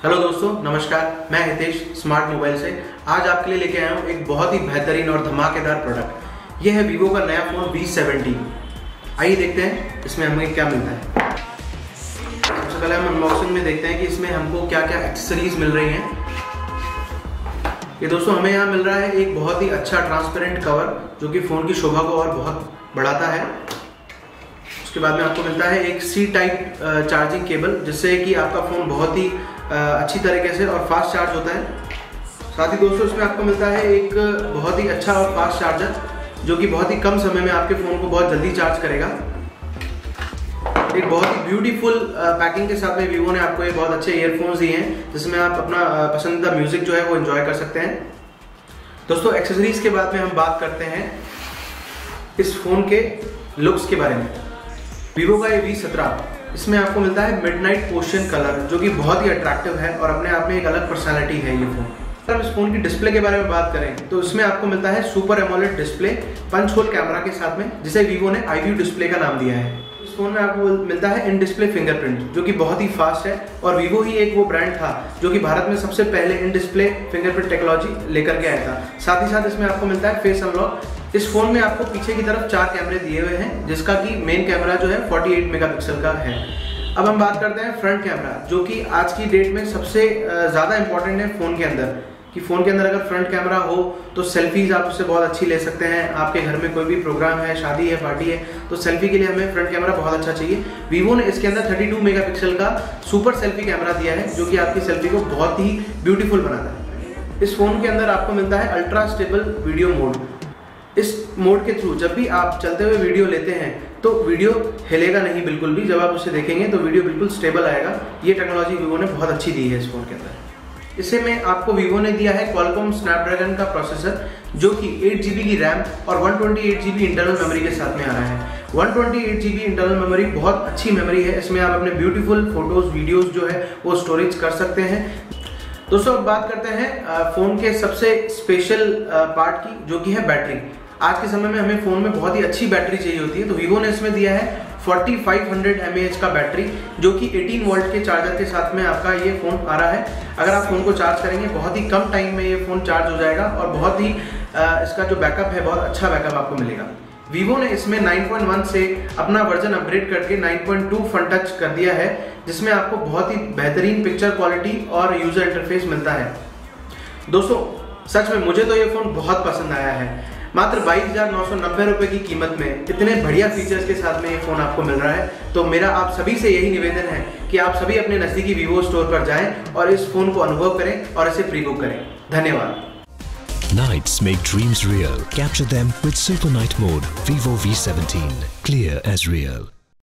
Hello दोस्तों, नमस्कार। मैं हितेश स्मार्ट मोबाइल से आज आपके लिए लेके आया हूँ एक बहुत ही बेहतरीन और धमाकेदार प्रोडक्ट। ये है वीवो का नया फ़ोन V17। आइए देखते हैं इसमें हमें क्या मिलता है। सबसे पहले हम अनबॉक्सिंग में देखते हैं कि इसमें हमको क्या क्या एक्सेसरीज मिल रही हैं। ये दोस्तों हमें यहाँ मिल रहा है एक बहुत ही अच्छा ट्रांसपेरेंट कवर जो कि फ़ोन की शोभा को और बहुत बढ़ाता है। उसके बाद में आपको मिलता है एक C टाइप चार्जिंग केबल, जिससे कि आपका फ़ोन बहुत ही अच्छी तरीके से और फास्ट चार्ज होता है। साथ ही दोस्तों इसमें आपको मिलता है एक बहुत ही अच्छा और फास्ट चार्जर जो कि बहुत ही कम समय में आपके फ़ोन को बहुत जल्दी चार्ज करेगा। एक बहुत ही ब्यूटीफुल पैकिंग के साथ में वीवो ने आपको ये बहुत अच्छे ईयरफोन्स दिए हैं जिसमें आप अपना पसंदीदा म्यूजिक जो है वो एंजॉय कर सकते हैं। दोस्तों एक्सेसरीज के बाद में हम बात करते हैं इस फ़ोन के लुक्स के बारे में। वीवो का ये V17, इसमें आपको मिलता है मिडनाइट ओशियन कलर जो कि बहुत ही अट्रैक्टिव है और अपने आप में एक अलग पर्सनैलिटी है ये फ़ोन। अगर हम इस फ़ोन की डिस्प्ले के बारे में बात करें तो इसमें आपको मिलता है super AMOLED display punch hole camera के साथ में, जिसे वीवो ने iView डिस्प्ले का नाम दिया है। इस फोन में आपको मिलता है इन डिस्प्ले फिंगरप्रिंट जो कि बहुत ही फास्ट है, और वीवो ही एक वो ब्रांड था जो कि भारत में सबसे पहले इन डिस्प्ले फिंगरप्रिंट टेक्नोलॉजी लेकर के आया था। साथ ही साथ इसमें आपको मिलता है फेस अनलॉक। इस फोन में आपको पीछे की तरफ 4 कैमरे दिए हुए हैं, जिसका कि मेन कैमरा जो है 48 मेगापिक्सल का है। अब हम बात करते हैं फ्रंट कैमरा, जो कि आज की डेट में सबसे ज़्यादा इंपॉर्टेंट है फ़ोन के अंदर। कि फ़ोन के अंदर अगर फ्रंट कैमरा हो तो सेल्फीज आप उससे बहुत अच्छी ले सकते हैं। आपके घर में कोई भी प्रोग्राम है, शादी है, पार्टी है, तो सेल्फी के लिए हमें फ्रंट कैमरा बहुत अच्छा चाहिए। वीवो ने इसके अंदर 32 मेगापिक्सल का सुपर सेल्फी कैमरा दिया है जो कि आपकी सेल्फी को बहुत ही ब्यूटीफुल बनाता है। इस फ़ोन के अंदर आपको मिलता है अल्ट्रा स्टेबल वीडियो मोड। इस मोड के थ्रू जब भी आप चलते हुए वीडियो लेते हैं तो वीडियो हिलेगा नहीं बिल्कुल भी। जब आप उसे देखेंगे तो वीडियो बिल्कुल स्टेबल आएगा। ये टेक्नोलॉजी वीवो ने बहुत अच्छी दी है इस फ़ोन के अंदर। इसे में आपको वीवो ने दिया है क्वालकॉम स्नैपड्रैगन का प्रोसेसर जो कि 8 GB की रैम और 128 GB इंटरनल मेमोरी के साथ में आ रहा है। 128 GB इंटरनल मेमोरी बहुत अच्छी मेमोरी है। इसमें आप अपने ब्यूटीफुल फोटोज वीडियोस जो है वो स्टोरेज कर सकते हैं। दोस्तों अब बात करते हैं फ़ोन के सबसे स्पेशल पार्ट की, जो कि है बैटरी। आज के समय में हमें फ़ोन में बहुत ही अच्छी बैटरी चाहिए होती है, तो वीवो ने इसमें दिया है 4500 mAh का बैटरी जो कि 18 वोल्ट के चार्जर के साथ में आपका ये फ़ोन आ रहा है। अगर आप फ़ोन को चार्ज करेंगे बहुत ही कम टाइम में ये फ़ोन चार्ज हो जाएगा और बहुत ही इसका जो बैकअप है बहुत अच्छा बैकअप आपको मिलेगा। वीवो ने इसमें 9.1 से अपना वर्जन अपग्रेड करके 9.2 फनटच कर दिया है, जिसमें आपको बहुत ही बेहतरीन पिक्चर क्वालिटी और यूज़र इंटरफेस मिलता है। दोस्तों सच में मुझे तो ये फ़ोन बहुत पसंद आया है। मात्र 22,990 रुपये की कीमत में इतने बढ़िया फीचर्स के साथ में ये फ़ोन आपको मिल रहा है। तो मेरा आप सभी से यही निवेदन है कि आप सभी अपने नज़दीकी वीवो स्टोर पर जाएं और इस फ़ोन को अनुभव करें और इसे प्री बुक करें। धन्यवाद। Nights make dreams real. Capture them with Super Night Mode. Vivo V17. Clear as real.